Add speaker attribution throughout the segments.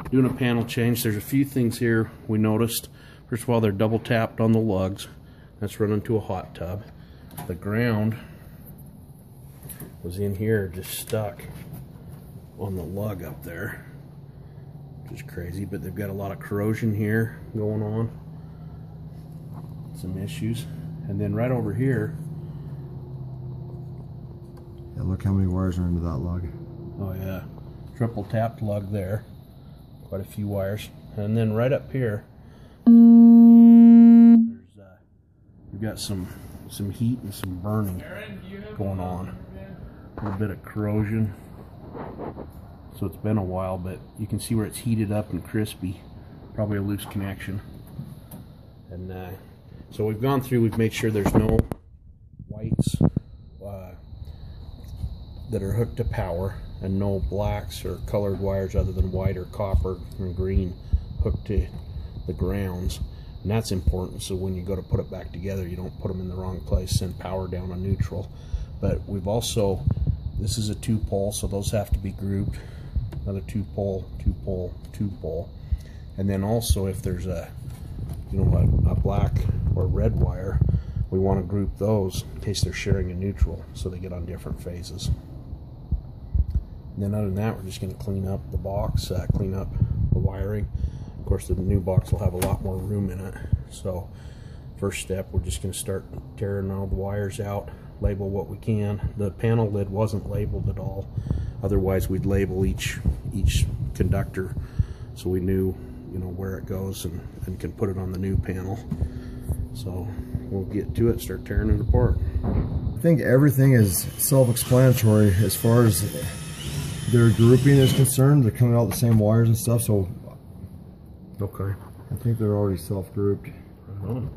Speaker 1: doing a panel change. There's a few things here we noticed. First of all, they're double tapped on the lugs. That's running to a hot tub. The ground was in here, just stuck on the lug up there, which is crazy, but they've got a lot of corrosion here going on. Some issues. And then right over here,
Speaker 2: yeah, look how many wires are into that lug.
Speaker 1: Oh yeah, triple tapped lug there, quite a few wires. And then right up here, there's we've got some heat and some burning going on. A little bit of corrosion. So it's been a while, but you can see where it's heated up and crispy. Probably a loose connection. And so we've gone through, we've made sure there's no whites that are hooked to power, and no blacks or colored wires other than white or copper and green hooked to the grounds. And that's important, so when you go to put it back together, you don't put them in the wrong place, send power down on neutral. But we've also, this is a 2-pole, so those have to be grouped. Another 2-pole, 2-pole, 2-pole. And then also if there's a, you know, a black or red wire, we want to group those in case they're sharing a neutral, so they get on different phases. And then other than that, we're just going to clean up the box, clean up the wiring. Of course, the new box will have a lot more room in it. So first step, we're just going to start tearing all the wires out, label what we can. The panel lid wasn't labeled at all. Otherwise, we'd label each conductor so we knew, you know, where it goes and can put it on the new panel. So we'll get to it, start tearing it apart.
Speaker 2: I think everything is self-explanatory as far as their grouping is concerned. They're coming out the same wires and stuff, so
Speaker 1: okay.
Speaker 2: I think they're already self-grouped.
Speaker 1: Right on.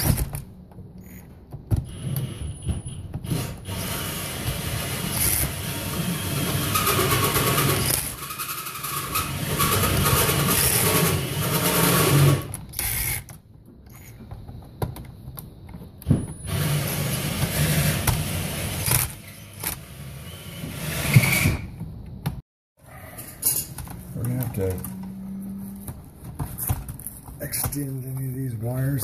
Speaker 2: We're gonna have to extend any of these wires.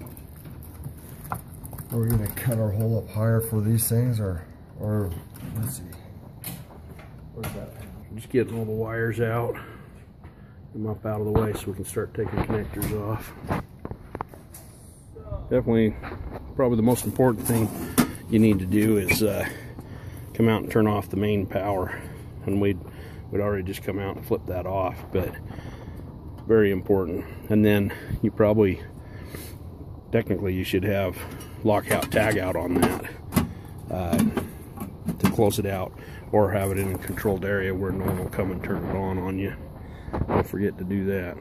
Speaker 2: Are we gonna cut our hole up higher for these things, or let's see.
Speaker 1: Where's that? I'm just getting all the wires out, get them up out of the way so we can start taking connectors off. Definitely, probably the most important thing you need to do is come out and turn off the main power. And we'd already just come out and flip that off, but very important. And then you probably, technically you should have lockout tag out on that to close it out, or have it in a controlled area where no one will come and turn it on you. Don't forget to do that.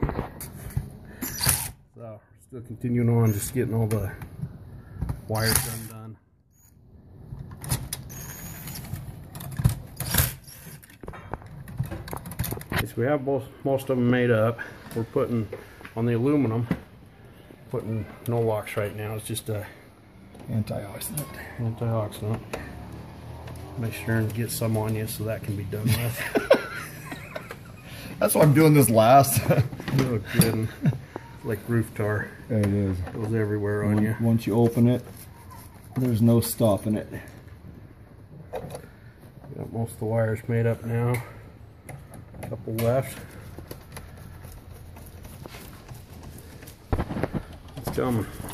Speaker 1: So still continuing on, just getting all the wires undone. So we have most of them made up. We're putting on the aluminum, putting no locks right now. It's just a
Speaker 2: Antioxidant.
Speaker 1: Make sure and get some on you so that can be done with.
Speaker 2: That's why I'm doing this last.
Speaker 1: No kidding. Like roof tar.
Speaker 2: It is.
Speaker 1: It goes everywhere on you.
Speaker 2: Once you open it, there's no stopping it.
Speaker 1: Got most of the wires made up now. A couple left. It's coming.